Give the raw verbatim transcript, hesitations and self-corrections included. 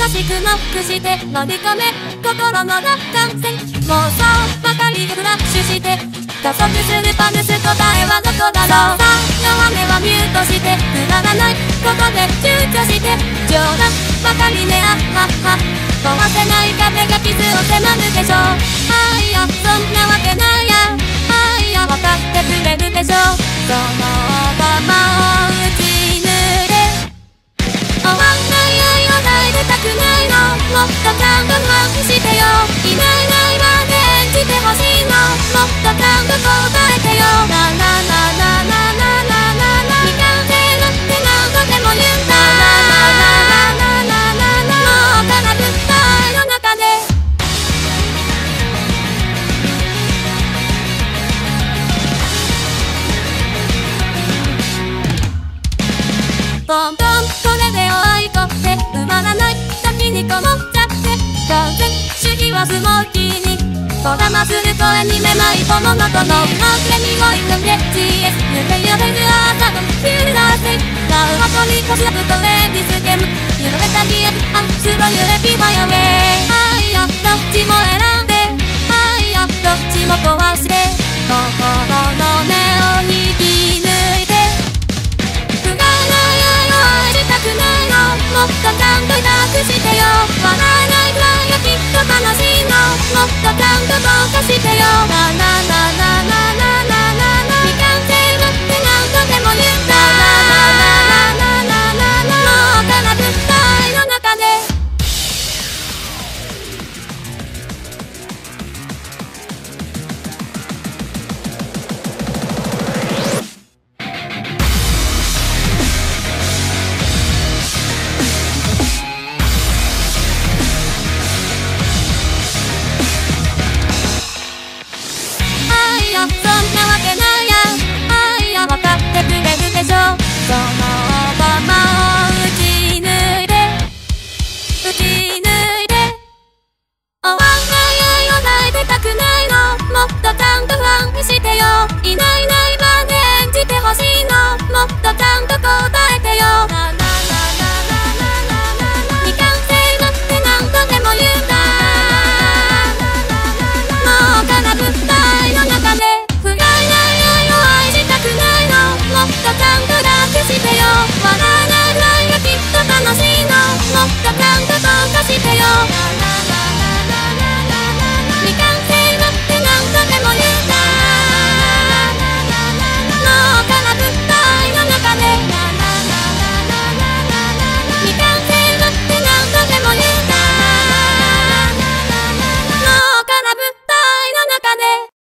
しくノックして乗り込め心の奪還戦妄想ばかりフラッシュして加速するパルス答えはどこだろうさ弱音はミュートしてくだらないここで躊躇して冗談ばかりねあはは壊せない壁が傷を迫るでしょうあいやそんなわけないやあいや分かってくれるでしょうそのままを打ち抜いて終わんない愛を抱いてたくないのもっとちゃんと反応してよいないいないまで演じてほしいのもっとちゃんと答えてよななななななななな未完成だって何度でも言うんだなななななななもう空振った愛の中でポンポンこれで終わりこって埋まらない先にこもっちゃって完全主義はスモーキーにこだまする声にめまいこの中のあふれに追い込んで ジーエス 抜けやれるアータのフューラーセイなうほどにこしらくとレディスゲーム揺れたリアルアンスロ揺れピファイアウェイあいやどっちも選んであいやどっちも壊して心の根を引き抜いて不甲斐ない愛を愛したくないのもっとちゃんと抱くしてよ笑えないくらいがきっと悲しいのもっとちゃんとどうかしてよなななな